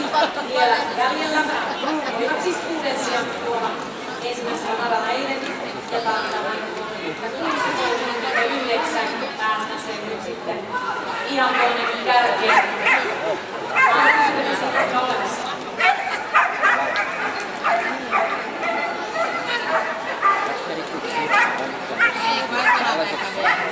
jäljellä. Olivat siis Pudensia tuolla ensimmäisellä radalla eilen ja tämän 69 päästä sen nyt sitten ihan tuonne kärkeen. Mä oon kysynyt siitä olemassa. Ei,